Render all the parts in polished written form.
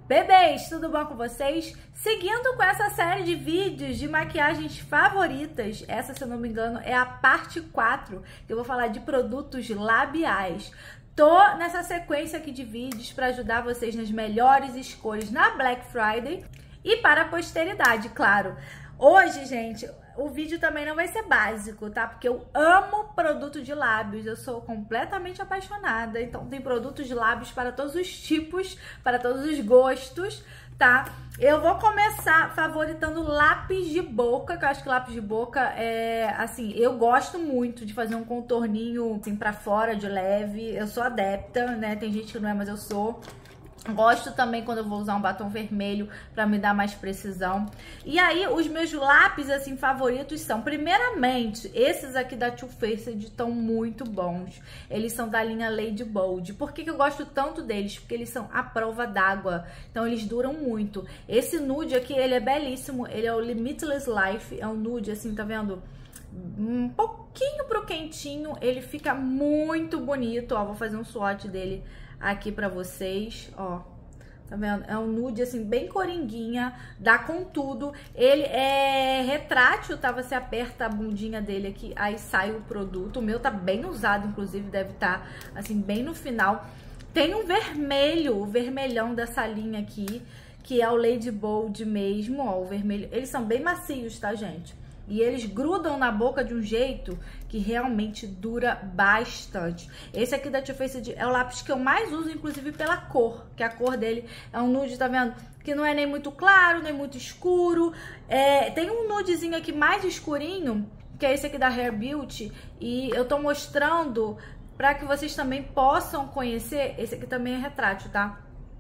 Bebês, tudo bom com vocês? Seguindo com essa série de vídeos de maquiagens favoritas, essa, se eu não me engano, é a parte 4, que eu vou falar de produtos labiais. Tô nessa sequência aqui de vídeos para ajudar vocês nas melhores escolhas na Black Friday e para a posteridade, claro. Hoje, gente, o vídeo também não vai ser básico, tá? Porque eu amo produto de lábios, eu sou completamente apaixonada. Então tem produtos de lábios para todos os tipos, para todos os gostos, tá? Eu vou começar favoritando lápis de boca, que eu acho que lápis de boca é, assim, eu gosto muito de fazer um contorninho assim pra fora, de leve. Eu sou adepta, né? Tem gente que não é, mas eu sou. Gosto também quando eu vou usar um batom vermelho pra me dar mais precisão. E aí, os meus lápis, assim, favoritos são, primeiramente, esses aqui da Too Faced estão muito bons. Eles são da linha Lady Bold. Por que eu gosto tanto deles? Porque eles são à prova d'água. Então, eles duram muito. Esse nude aqui, ele é belíssimo. Ele é o Limitless Life. É um nude, assim, tá vendo? Um pouquinho pro quentinho. Ele fica muito bonito. Ó, vou fazer um swatch dele aqui pra vocês, ó, tá vendo? É um nude, assim, bem coringuinha, dá com tudo. Ele é retrátil, tá? Você aperta a bundinha dele aqui, aí sai o produto. O meu tá bem usado, inclusive, deve estar, assim, bem no final. Tem um vermelho, o vermelhão dessa linha aqui, que é o Lady Bold mesmo, ó, o vermelho. Eles são bem macios, tá, gente? E eles grudam na boca de um jeito que realmente dura bastante. Esse aqui da Too Faced é o lápis que eu mais uso, inclusive pela cor. Que a cor dele é um nude, tá vendo? Que não é nem muito claro, nem muito escuro. Tem um nudezinho aqui mais escurinho, que é esse aqui da Hair Beauty. E eu tô mostrando pra que vocês também possam conhecer. Esse aqui também é retrátil, tá?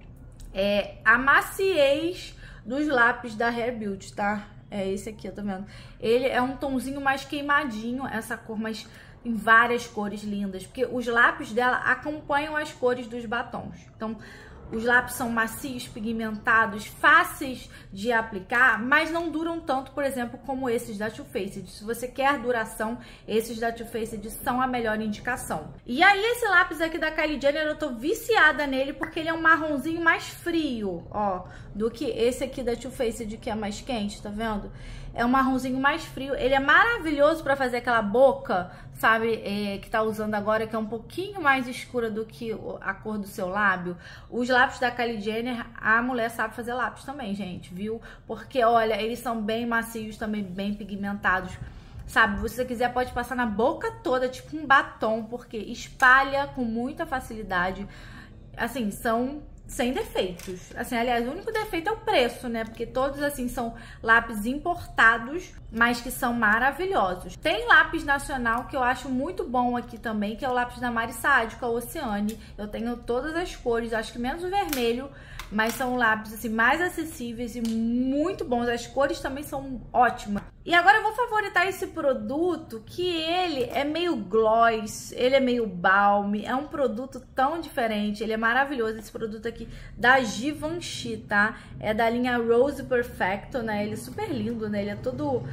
É a maciez dos lápis da Hair Beauty, tá? É esse aqui, tá vendo? Ele é um tomzinho mais queimadinho, essa cor, mas em várias cores lindas. Porque os lápis dela acompanham as cores dos batons. Então, os lápis são macios, pigmentados, fáceis de aplicar, mas não duram tanto, por exemplo, como esses da Too Faced. Se você quer duração, esses da Too Faced são a melhor indicação. E aí, esse lápis aqui da Kylie Jenner, eu tô viciada nele porque ele é um marronzinho mais frio, ó, do que esse aqui da Too Faced, que é mais quente, tá vendo? É um marronzinho mais frio. Ele é maravilhoso pra fazer aquela boca, sabe, que tá usando agora, que é um pouquinho mais escura do que a cor do seu lábio. Os lápis da Kylie Jenner, a mulher sabe fazer lápis também, gente, viu? Porque, olha, eles são bem macios, também bem pigmentados. Sabe, se você quiser pode passar na boca toda, tipo um batom, porque espalha com muita facilidade. Assim, são sem defeitos. Assim, aliás, o único defeito é o preço, né? Porque todos, assim, são lápis importados, mas que são maravilhosos. Tem lápis nacional que eu acho muito bom aqui também, que é o lápis da Mari Saad, que é o Oceane. Eu tenho todas as cores, acho que menos o vermelho, mas são lápis, assim, mais acessíveis e muito bons. As cores também são ótimas. E agora eu vou favoritar esse produto, que ele é meio gloss, ele é meio balm, é um produto tão diferente, ele é maravilhoso, esse produto aqui da Givenchy, tá? É da linha Rose Perfecto, né? Ele é super lindo, né? Ele é todo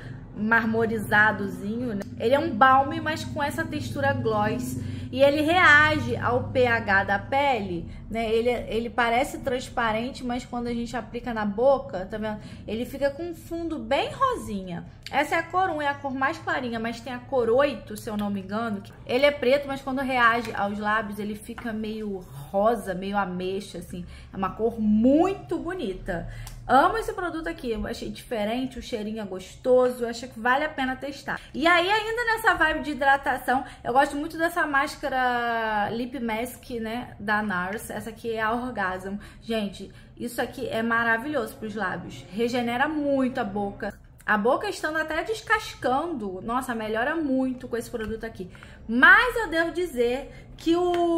marmorizadozinho, né? Ele é um balm, mas com essa textura gloss. E ele reage ao pH da pele, né? Ele parece transparente, mas quando a gente aplica na boca, tá vendo? Ele fica com um fundo bem rosinha. Essa é a cor 1, é a cor mais clarinha, mas tem a cor 8, se eu não me engano. Ele é preto, mas quando reage aos lábios, ele fica meio rosa, meio ameixa, assim. É uma cor muito bonita. Amo esse produto aqui, eu achei diferente, o cheirinho é gostoso, eu acho que vale a pena testar. E aí, ainda nessa vibe de hidratação, eu gosto muito dessa máscara Lip Mask, né, da NARS. Essa aqui é a Orgasm. Gente, isso aqui é maravilhoso para os lábios, regenera muito a boca. A boca estando até descascando, nossa, melhora muito com esse produto aqui. Mas eu devo dizer que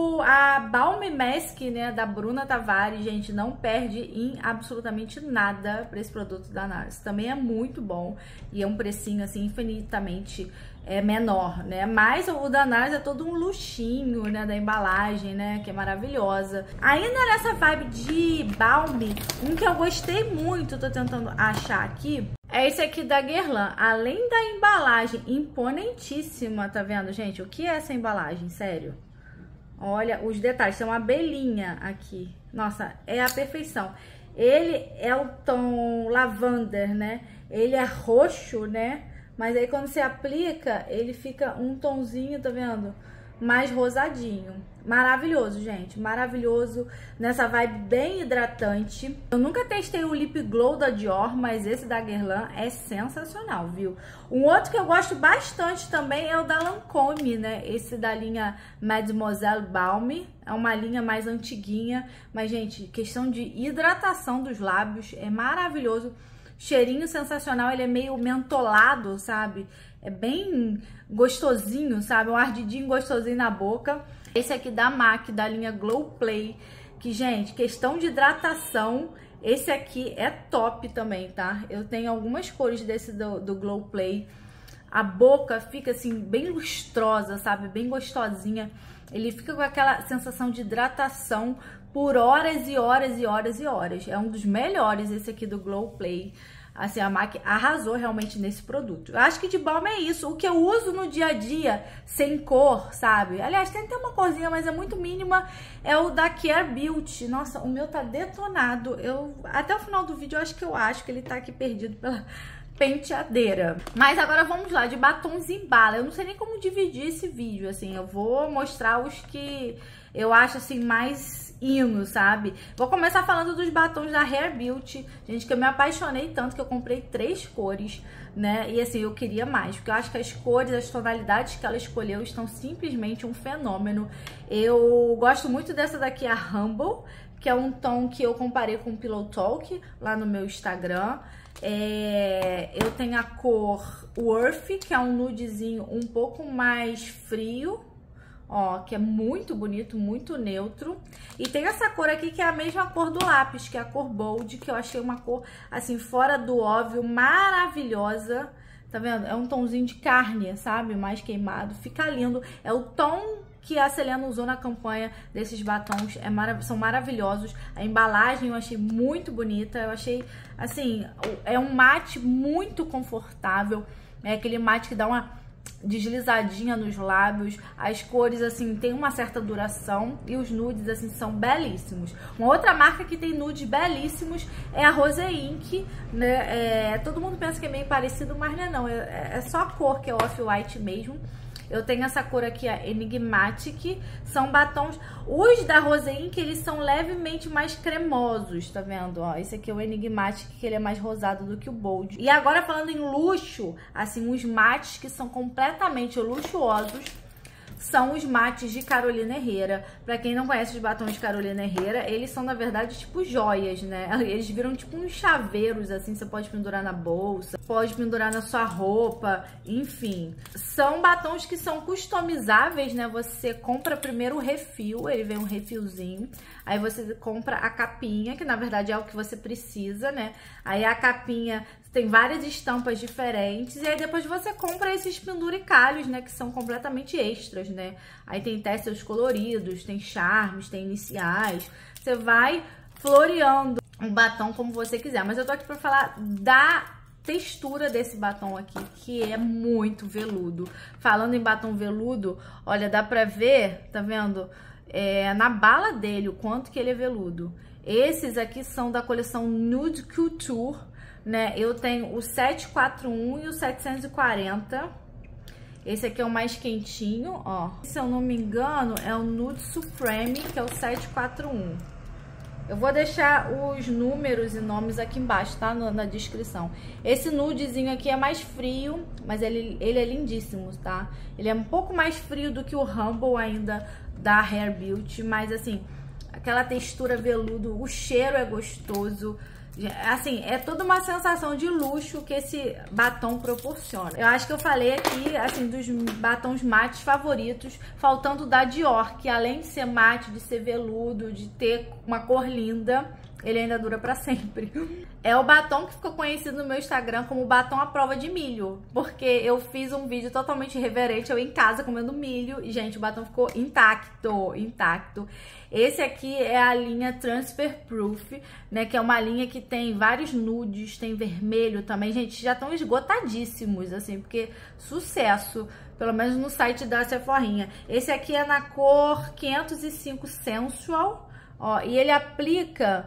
a Balm Mask, né, da Bruna Tavares, gente, não perde em absolutamente nada para esse produto da NARS. Também é muito bom e é um precinho, assim, infinitamente menor, né? Mas o da NARS é todo um luxinho, né, da embalagem, né, que é maravilhosa. Ainda nessa vibe de Balm, um que eu gostei muito, tô tentando achar aqui, é esse aqui da Guerlain. Além da embalagem imponentíssima, tá vendo, gente? O que é essa embalagem? Sério. Olha os detalhes, tem uma abelhinha aqui. Nossa, é a perfeição. Ele é o tom lavender, né? Ele é roxo, né? Mas aí quando você aplica, ele fica um tonzinho, tá vendo? Mais rosadinho. Maravilhoso, gente. Maravilhoso. Nessa vibe bem hidratante. Eu nunca testei o Lip Glow da Dior, mas esse da Guerlain é sensacional, viu? Um outro que eu gosto bastante também é o da Lancôme, né? Esse da linha Mademoiselle Balm. É uma linha mais antiguinha. Mas, gente, questão de hidratação dos lábios é maravilhoso. Cheirinho sensacional, ele é meio mentolado, sabe? É bem gostosinho, sabe? Um ardidinho gostosinho na boca. Esse aqui da MAC, da linha Glow Play, que, gente, questão de hidratação, esse aqui é top também, tá? Eu tenho algumas cores desse do Glow Play. A boca fica, assim, bem lustrosa, sabe? Bem gostosinha. Ele fica com aquela sensação de hidratação por horas e horas e horas e horas. É um dos melhores esse aqui do Glow Play. Assim, a MAC arrasou realmente nesse produto. Eu acho que de balm é isso. O que eu uso no dia a dia, sem cor, sabe? Aliás, tem até uma corzinha, mas é muito mínima. É o da Care Beauty. Nossa, o meu tá detonado. Até o final do vídeo, eu acho que ele tá aqui perdido pela penteadeira. Mas agora vamos lá, de batons em bala. Eu não sei nem como dividir esse vídeo, assim. Eu vou mostrar os que eu acho, assim, mais hino, sabe? Vou começar falando dos batons da Hair Beauty. Gente, que eu me apaixonei tanto que eu comprei 3 cores, né? E assim, eu queria mais, porque eu acho que as cores, as tonalidades que ela escolheu estão simplesmente um fenômeno. Eu gosto muito dessa daqui, a Humble, que é um tom que eu comparei com o Pillow Talk lá no meu Instagram. Eu tenho a cor Worth, que é um nudezinho um pouco mais frio, ó, que é muito bonito, muito neutro. E tem essa cor aqui que é a mesma cor do lápis, que é a cor Bold, que eu achei uma cor, assim, fora do óbvio, maravilhosa. Tá vendo? É um tomzinho de carne, sabe? Mais queimado. Fica lindo. É o tom que a Selena usou na campanha desses batons. São maravilhosos. A embalagem eu achei muito bonita. Eu achei, assim, é um mate muito confortável. É aquele mate que dá uma deslizadinha nos lábios. As cores, assim, tem uma certa duração. E os nudes, assim, são belíssimos. Uma outra marca que tem nudes belíssimos é a Rose Inc, né? Todo mundo pensa que é meio parecido, mas não é. É só a cor que é off-white mesmo. Eu tenho essa cor aqui, a Enigmatic. São batons... Os da Rose Inc, eles são levemente mais cremosos, tá vendo? Ó, esse aqui é o Enigmatic, que ele é mais rosado do que o Bold. E agora, falando em luxo, assim, os mates que são completamente luxuosos são os mates de Carolina Herrera. Pra quem não conhece os batons de Carolina Herrera, eles são, na verdade, tipo joias, né? Eles viram tipo uns chaveiros, assim, você pode pendurar na bolsa, pode pendurar na sua roupa, enfim. São batons que são customizáveis, né? Você compra primeiro o refil, ele vem um refilzinho, aí você compra a capinha, que na verdade é o que você precisa, né? Aí a capinha tem várias estampas diferentes, e aí depois você compra esses penduricalhos, né, que são completamente extras, né? Aí tem tessels coloridos, tem charmes, tem iniciais. Você vai floreando um batom como você quiser. Mas eu tô aqui pra falar da textura desse batom aqui, que é muito veludo. Falando em batom veludo, olha, dá pra ver, tá vendo? Na bala dele, o quanto que ele é veludo. Esses aqui são da coleção Nude Couture, né? Eu tenho o 741 e o 740. Esse aqui é o mais quentinho, ó. Se eu não me engano, é o Nude Supreme, que é o 741. Eu vou deixar os números e nomes aqui embaixo, tá? Na descrição. Esse nudezinho aqui é mais frio, mas ele é lindíssimo, tá? Ele é um pouco mais frio do que o Humble ainda da Hair Beauty, mas assim, aquela textura veludo, o cheiro é gostoso. Assim, é toda uma sensação de luxo que esse batom proporciona. Eu acho que eu falei aqui, assim, dos batons mates favoritos, faltando da Dior, que além de ser mate, de ser veludo, de ter uma cor linda, ele ainda dura pra sempre. É o batom que ficou conhecido no meu Instagram como batom à prova de milho, porque eu fiz um vídeo totalmente irreverente, eu em casa comendo milho, e gente, o batom ficou intacto. Esse aqui é a linha Transfer Proof, né, que é uma linha que tem vários nudes, tem vermelho também. Gente, já estão esgotadíssimos, assim, porque sucesso, pelo menos no site da Sephorinha. Esse aqui é na cor 505 Sensual, ó, e ele aplica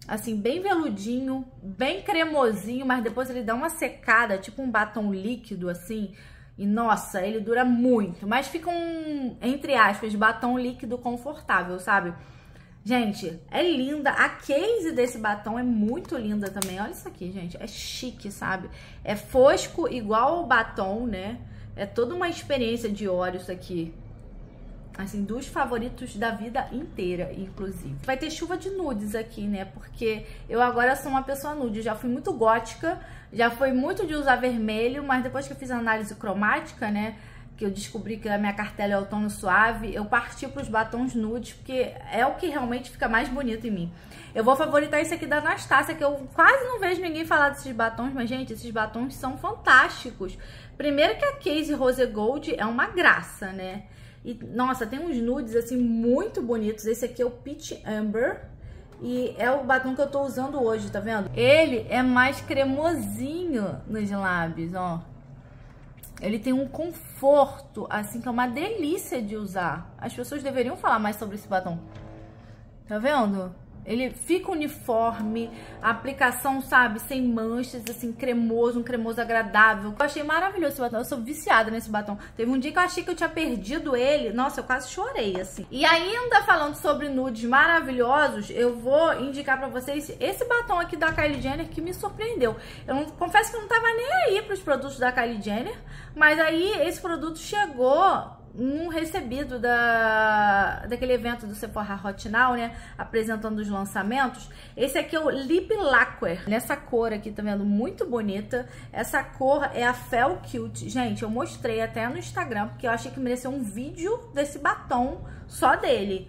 assim, bem veludinho, bem cremosinho, mas depois ele dá uma secada, tipo um batom líquido, assim. E, nossa, ele dura muito. Mas fica um, entre aspas, batom líquido confortável, sabe? Gente, é linda. A case desse batom é muito linda também. Olha isso aqui, gente. É chique, sabe? É fosco igual o batom, né? É toda uma experiência de óleo isso aqui. Assim, dos favoritos da vida inteira, inclusive. Vai ter chuva de nudes aqui, né? Porque eu agora sou uma pessoa nude. Eu já fui muito gótica, já fui muito de usar vermelho, mas depois que eu fiz a análise cromática, né? Que eu descobri que a minha cartela é outono suave, eu parti para os batons nudes, porque é o que realmente fica mais bonito em mim. Eu vou favoritar esse aqui da Anastasia, que eu quase não vejo ninguém falar desses batons, mas, gente, esses batons são fantásticos. Primeiro que a Case Rose Gold é uma graça, né? E, nossa, tem uns nudes, assim, muito bonitos. Esse aqui é o Peach Amber. E é o batom que eu tô usando hoje, tá vendo? Ele é mais cremosinho nos lábios, ó. Ele tem um conforto, assim, que é uma delícia de usar. As pessoas deveriam falar mais sobre esse batom. Tá vendo? Ele fica uniforme, a aplicação, sabe, sem manchas, assim, cremoso, um cremoso agradável. Eu achei maravilhoso esse batom, eu sou viciada nesse batom. Teve um dia que eu achei que eu tinha perdido ele, nossa, eu quase chorei, assim. E ainda falando sobre nudes maravilhosos, eu vou indicar pra vocês esse batom aqui da Kylie Jenner que me surpreendeu. Eu não, confesso que eu não tava nem aí pros produtos da Kylie Jenner, mas aí esse produto chegou num recebido daquele evento do Sephora Hot Now, né? Apresentando os lançamentos. Esse aqui é o Lip Lacquer. Nessa cor aqui, tá vendo? Muito bonita. Essa cor é a Fel Cute. Gente, eu mostrei até no Instagram, porque eu achei que mereceu um vídeo desse batom só dele.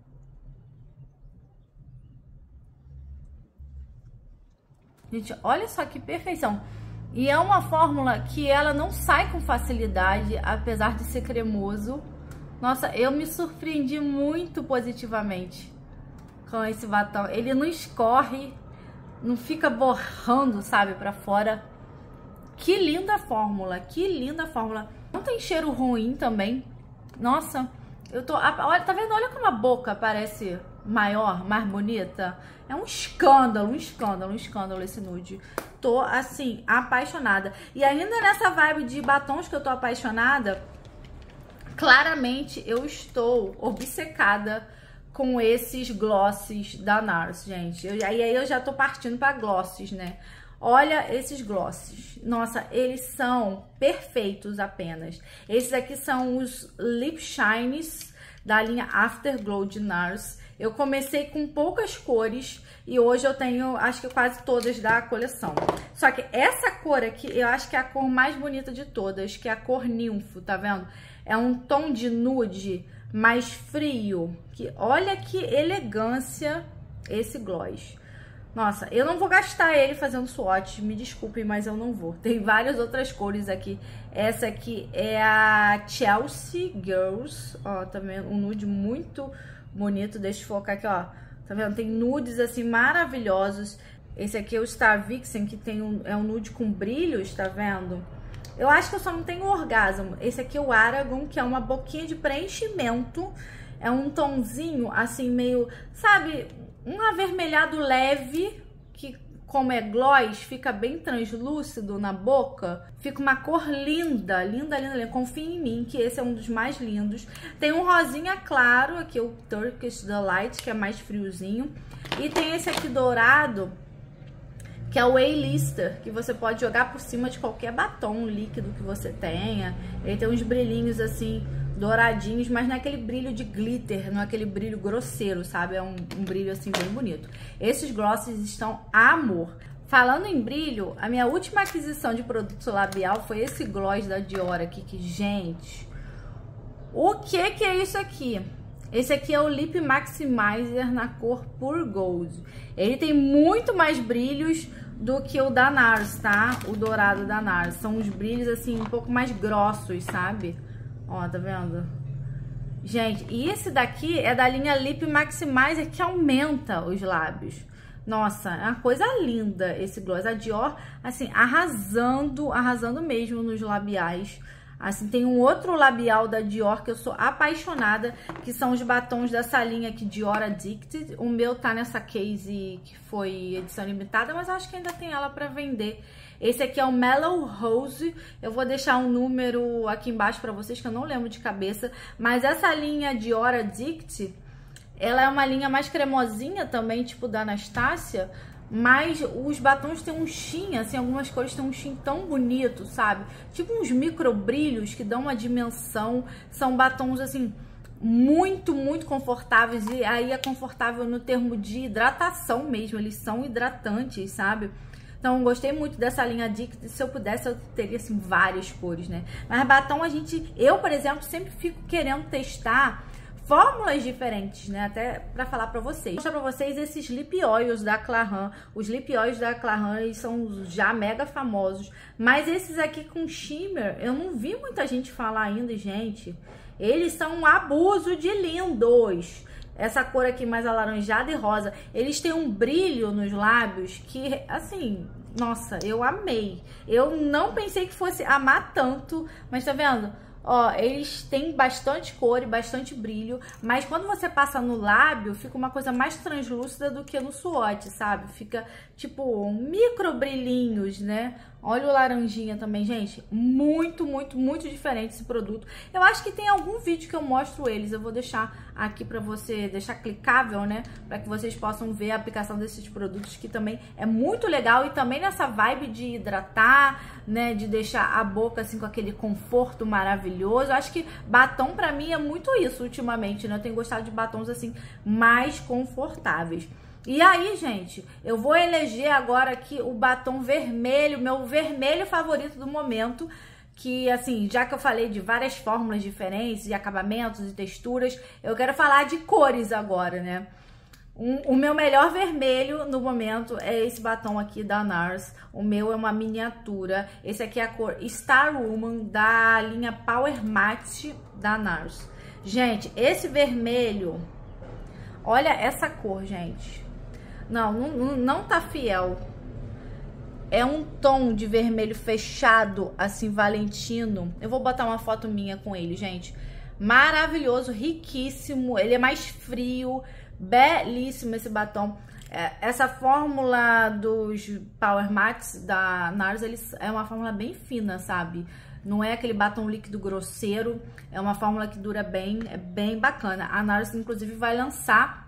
Gente, olha só que perfeição. E é uma fórmula que ela não sai com facilidade, apesar de ser cremoso. Nossa, eu me surpreendi muito positivamente com esse batom. Ele não escorre, não fica borrando, sabe, pra fora. Que linda fórmula, que linda fórmula. Não tem cheiro ruim também. Nossa, eu tô... Olha, tá vendo? Olha como a boca parece maior, mais bonita. É um escândalo, um escândalo, um escândalo esse nude. Tô, assim, apaixonada. E ainda nessa vibe de batons que eu tô apaixonada, claramente eu estou obcecada com esses glosses da NARS, gente. Aí eu já tô partindo pra glosses, né? Olha esses glosses. Nossa, eles são perfeitos apenas. Esses aqui são os Lip Shines da linha Afterglow de NARS. Eu comecei com poucas cores e hoje eu tenho, acho que quase todas da coleção. Só que essa cor aqui, eu acho que é a cor mais bonita de todas, que é a cor Ninfo, tá vendo? É um tom de nude mais frio. Que olha que elegância esse gloss. Nossa, eu não vou gastar ele fazendo swatch, me desculpem, mas eu não vou. Tem várias outras cores aqui. Essa aqui é a Chelsea Girls, ó, tá vendo? Um nude muito bonito, deixa eu focar aqui, ó. Tá vendo? Tem nudes, assim, maravilhosos. Esse aqui é o Star Vixen, que tem é um nude com brilhos, tá vendo? Eu acho que eu só não tenho orgasmo. Esse aqui é o Aragon, que é uma boquinha de preenchimento. É um tonzinho, assim, meio, sabe, um avermelhado leve, que como é gloss, fica bem translúcido na boca. Fica uma cor linda, linda, linda, linda. Confiem em mim, que esse é um dos mais lindos. Tem um rosinha claro, aqui o Turkish Delight, que é mais friozinho. E tem esse aqui dourado, que é o A-Lister, que você pode jogar por cima de qualquer batom líquido que você tenha. Ele tem uns brilhinhos assim, douradinhos, mas não é aquele brilho de glitter, não é aquele brilho grosseiro, sabe? É um brilho assim bem bonito. Esses glosses estão amor. Falando em brilho, a minha última aquisição de produto labial foi esse gloss da Dior aqui, que, gente, o que é isso aqui? Esse aqui é o Lip Maximizer na cor Pure Gold. Ele tem muito mais brilhos do que o da NARS, tá? O dourado da NARS. São uns brilhos, assim, um pouco mais grossos, sabe? Ó, tá vendo? Gente, e esse daqui é da linha Lip Maximizer, que aumenta os lábios. Nossa, é uma coisa linda esse gloss. A Dior, assim, arrasando mesmo nos labiais. Assim, tem um outro labial da Dior que eu sou apaixonada, que são os batons dessa linha aqui, Dior Addicted. O meu tá nessa case que foi edição limitada, mas acho que ainda tem ela pra vender. Esse aqui é o Mellow Rose. Eu vou deixar um número aqui embaixo pra vocês, que eu não lembro de cabeça. Mas essa linha Dior Addicted, ela é uma linha mais cremosinha também, tipo da Anastasia. Mas os batons têm um sheen, assim, algumas cores têm um sheen tão bonito, sabe? Tipo uns micro brilhos que dão uma dimensão. São batons, assim, muito, muito confortáveis. E aí é confortável no termo de hidratação mesmo. Eles são hidratantes, sabe? Então, gostei muito dessa linha Addicted. Se eu pudesse, eu teria, assim, várias cores, né? Mas batom, eu, por exemplo, sempre fico querendo testar fórmulas diferentes, né? Até pra falar pra vocês. Vou mostrar pra vocês esses lip oils da Clarins. Os lip oils da Clarins, eles são já mega famosos. Mas esses aqui com shimmer, eu não vi muita gente falar ainda, gente. Eles são um abuso de lindos. Essa cor aqui mais alaranjada e rosa. Eles têm um brilho nos lábios que, assim, nossa, eu amei. Eu não pensei que fosse amar tanto, mas tá vendo? Ó, eles têm bastante cor e bastante brilho, mas quando você passa no lábio, fica uma coisa mais translúcida do que no swatch, sabe? Fica, tipo, micro brilhinhos, né? Olha o laranjinha também, gente. Muito, muito, muito diferente esse produto. Eu acho que tem algum vídeo que eu mostro eles. Eu vou deixar aqui pra você, deixar clicável, né? Pra que vocês possam ver a aplicação desses produtos, que também é muito legal. E também nessa vibe de hidratar, né? De deixar a boca, assim, com aquele conforto maravilhoso. Eu acho que batom, pra mim, é muito isso ultimamente, né? Eu tenho gostado de batons, assim, mais confortáveis. E aí, gente, eu vou eleger agora aqui o batom vermelho, meu vermelho favorito do momento, que, assim, já que eu falei de várias fórmulas diferentes, de acabamentos e texturas, eu quero falar de cores agora, né? O meu melhor vermelho no momento é esse batom aqui da NARS. O meu é uma miniatura. Esse aqui é a cor Star Woman da linha Power Matte da NARS. Gente, esse vermelho, olha essa cor, gente. Não tá fiel. É um tom de vermelho fechado, assim, valentino. Eu vou botar uma foto minha com ele, gente. Maravilhoso, riquíssimo. Ele é mais frio. Belíssimo esse batom. Essa fórmula dos Power Mattes da NARS, é uma fórmula bem fina, sabe? Não é aquele batom líquido grosseiro. É uma fórmula que dura bem, é bem bacana. A NARS, inclusive, vai lançar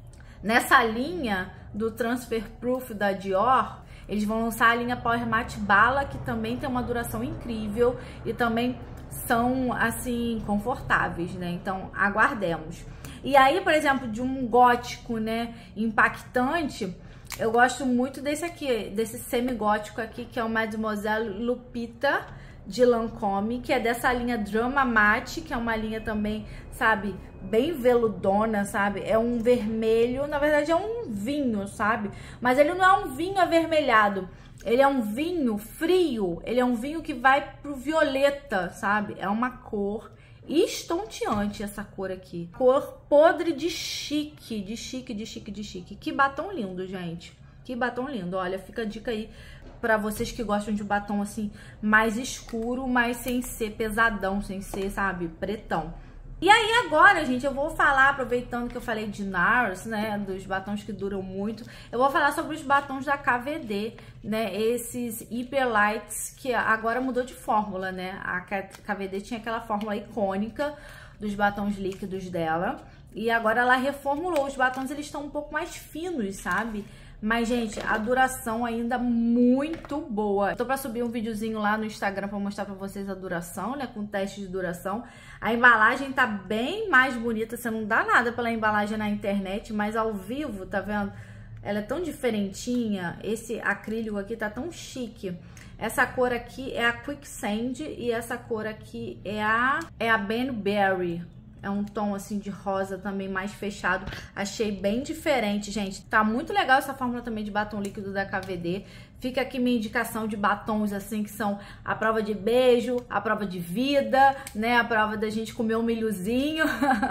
nessa linha do Transfer Proof da Dior. Eles vão lançar a linha Power Matte Bala, que também tem uma duração incrível e também são, assim, confortáveis, né? Então, aguardemos. E aí, por exemplo, de um gótico, né, impactante, eu gosto muito desse aqui, desse semi-gótico aqui, que é o Mademoiselle Lupita de Lancôme, que é dessa linha Drama Matte, que é uma linha também, sabe, bem veludona, sabe? É um vermelho, na verdade é um vinho, sabe? Mas ele não é um vinho avermelhado, ele é um vinho frio, ele é um vinho que vai pro violeta, sabe? É uma cor estonteante essa cor aqui. Cor podre de chique, de chique, de chique, de chique. Que batom lindo, gente. Que batom lindo. Olha, fica a dica aí pra vocês que gostam de batom assim mais escuro, mas sem ser pesadão, sem ser, sabe, pretão. E aí agora, gente, eu vou falar, aproveitando que eu falei de NARS, né, dos batons que duram muito, eu vou falar sobre os batons da KVD, né, esses Hyper Lights, que agora mudou de fórmula, né, a KVD tinha aquela fórmula icônica dos batons líquidos dela, e agora ela reformulou, os batons eles estão um pouco mais finos, sabe? Mas, gente, a duração ainda muito boa. Eu tô pra subir um videozinho lá no Instagram pra mostrar pra vocês a duração, né? Com teste de duração. A embalagem tá bem mais bonita. Você não dá nada pela embalagem na internet, mas ao vivo, tá vendo? Ela é tão diferentinha. Esse acrílico aqui tá tão chique. Essa cor aqui é a Quicksand e essa cor aqui é a Ben Berry. É um tom assim de rosa também mais fechado. Achei bem diferente, gente. Tá muito legal essa fórmula também de batom líquido da KVD. Fica aqui minha indicação de batons assim que são a prova de beijo, a prova de vida, né? A prova da gente comer um milhozinho.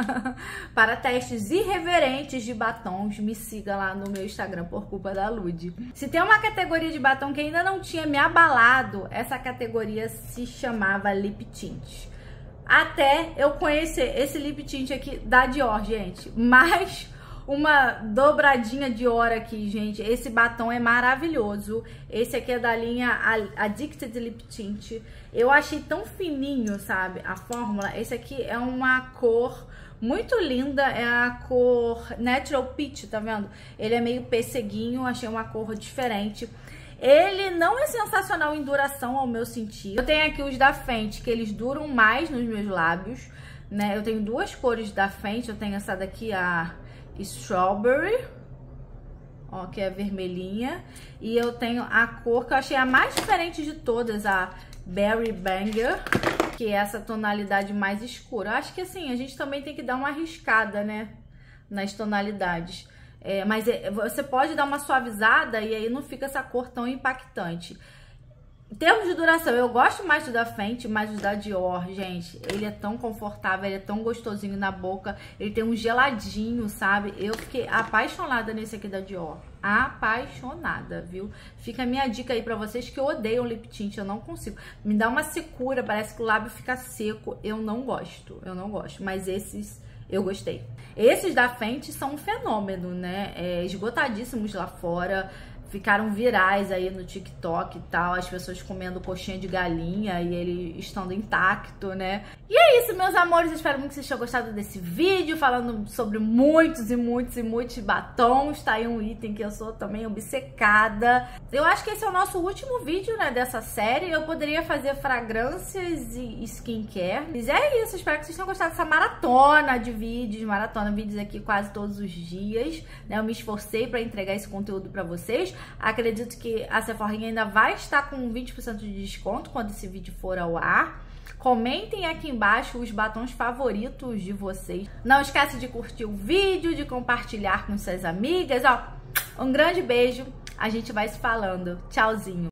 Para testes irreverentes de batons, me siga lá no meu Instagram por culpa da Lud. Se tem uma categoria de batom que ainda não tinha me abalado, essa categoria se chamava Lip Tint. Até eu conhecer esse lip tint aqui da Dior, gente. Mais uma dobradinha Dior aqui, gente. Esse batom é maravilhoso. Esse aqui é da linha Addicted Lip Tint. Eu achei tão fininho, sabe, a fórmula. Esse aqui é uma cor muito linda. É a cor Natural Peach, tá vendo? Ele é meio pesseguinho. Achei uma cor diferente. Ele não é sensacional em duração ao meu sentir. Eu tenho aqui os da Fenty, que eles duram mais nos meus lábios, né? Eu tenho duas cores da Fenty. Eu tenho essa daqui, a Strawberry, ó, que é vermelhinha. E eu tenho a cor que eu achei a mais diferente de todas, a Berry Banger, que é essa tonalidade mais escura. Eu acho que assim, a gente também tem que dar uma arriscada, né, nas tonalidades. Mas você pode dar uma suavizada e aí não fica essa cor tão impactante. Em termos de duração, eu gosto mais do da Fenty, mas o da Dior, gente, ele é tão confortável, ele é tão gostosinho na boca, ele tem um geladinho, sabe? Eu fiquei apaixonada nesse aqui da Dior. Apaixonada, viu? Fica a minha dica aí pra vocês que odeiam lip tint, eu não consigo. Me dá uma secura, parece que o lábio fica seco, eu não gosto, mas esses eu gostei. Esses da Fenty são um fenômeno, né? Esgotadíssimos lá fora. Ficaram virais aí no TikTok e tal, as pessoas comendo coxinha de galinha e ele estando intacto, né? E é isso, meus amores, eu espero muito que vocês tenham gostado desse vídeo, falando sobre muitos e muitos batons. Tá aí um item que eu sou também obcecada. Eu acho que esse é o nosso último vídeo, né, dessa série. Eu poderia fazer fragrâncias e skincare. Mas é isso, espero que vocês tenham gostado dessa maratona de vídeos aqui quase todos os dias, né? Eu me esforcei pra entregar esse conteúdo pra vocês. Acredito que a Sephora ainda vai estar com 20% de desconto quando esse vídeo for ao ar. Comentem aqui embaixo os batons favoritos de vocês. Não esquece de curtir o vídeo, de compartilhar com suas amigas. Ó, um grande beijo. A gente vai se falando. Tchauzinho.